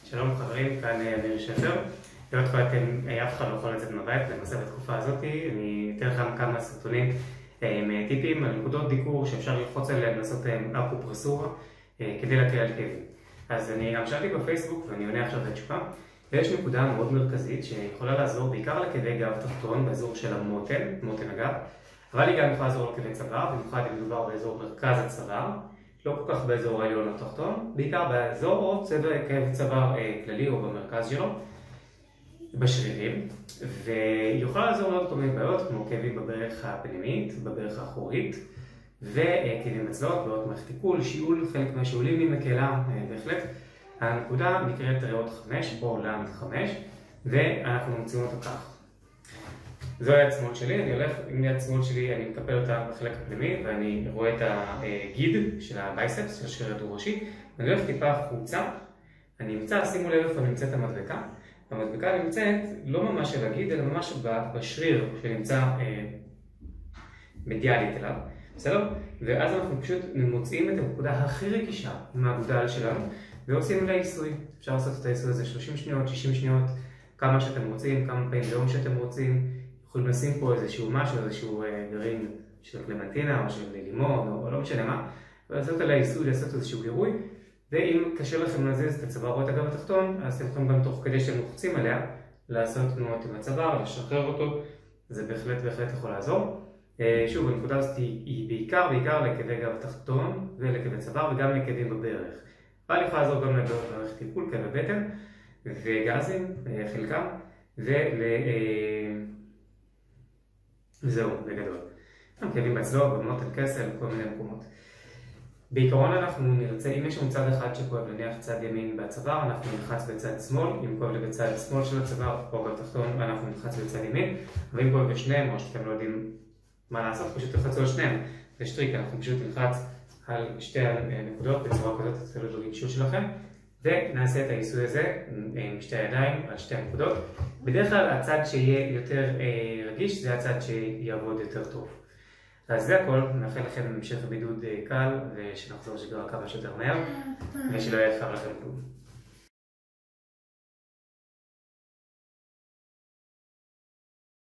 שלום חברים, כאן אמיר שפר. היות אף אחד לא יכול לצאת מהבית, למעשה בתקופה הזאת, אני אתן לכם כמה סרטונים עם טיפים על נקודות דיקור שאפשר ללחוץ עליהם, לעשות אקופרסורה כדי להקל על כאבים. אז אני גם שאלתי בפייסבוק ואני עונה עכשיו לתשובה, ויש נקודה מאוד מרכזית שיכולה לעזור בעיקר לכאבי גב תחתון באזור של מותן הגב, אבל היא גם יכולה לעזור לכאבי צוואר, במיוחד אם מדובר באזור מרכז הצוואר, לא כל כך באזור העליון התחתון, בעיקר באזור או כאב צוואר כללי או במרכז שלו, בשרירים, והיא יכולה לעזור לעוד כל מיני בעיות כמו כאבים בברך הפנימית, בברך האחורית, וכאבים בצלעות, בעיות מערכת עיכול, שיעול, חלק מהשיעולים היא מקלה בהחלט. הנקודה נקראת ריאות 5 או למד 5, ואנחנו מוצאים אותו כך. זו היד שמאל שלי, אני הולך עם יד שמאל שלי, אני מקפל אותה בחלק הפנימי ואני רואה את הגיד של הבייספס, של השריר הדו-ראשי, ואני הולך טיפה החוצה, אני אמצא, שימו לב איפה נמצאת המדבקה. המדבקה נמצאת לא ממש על הגיד, אלא ממש בשריר שנמצא מדיאלית אליו, בסדר? ואז אנחנו פשוט מוצאים את הנקודה הכי רגישה עם האגודל שלנו, ועושים עליה עיסוי. אפשר לעשות את העיסוי הזה 30 שניות, 60 שניות, כמה שאתם רוצים, כמה פעמים ביום שאתם רוצים. יכולים לשים פה איזשהו משהו, איזשהו גרעין של קלמנטינה או של לימון או לא משנה מה, ולעשות עליה עיסוי, לעשות איזשהו גירוי, ואם קשה לכם להזיז את הצוואר או את הגב התחתון, אז אתם יכולים גם תוך כדי שאתם לוחצים עליה, לעשות תנועות עם הצוואר, לשחרר אותו, זה בהחלט יכול לעזור. שוב, הנקודה הזאת היא בעיקר לכאבי גב תחתון ולכאבי צוואר וגם לכאבים בברך. אבל יכולה לעזור גם לבעיות במערכת עיכול, כאבי בטן וגזים, חלקם, וזהו, בגדול. גם כאבים בצלעות, במוטן כסל, כל מיני מקומות. בעיקרון אנחנו נרצה, אם יש לנו צד אחד שכואב, נניח צד ימין בצוואר, אנחנו נלחץ בצד שמאל, אם כואב לי בצד שמאל של הצוואר או בתחתון, אנחנו נלחץ בצד ימין, ואם כואב בשניהם, או שאתם לא יודעים מה לעשות, פשוט תלחצו על שניהם. יש טריק, אנחנו פשוט נלחץ על שתי הנקודות בצורה כזאת, תצטרכו ברגישות שלכם, ונעשה את העיסוי הזה עם שתי הידיים על שתי הנקודות. בדרך כלל הצד שיהיה יותר רגיש זה הצד שיעבוד יותר טוב. אז זה הכל, מאחל לכם המשך בידוד קל ושנחזור שגרה כמה שיותר מהר ושלא יהיה חייב לכם כלום.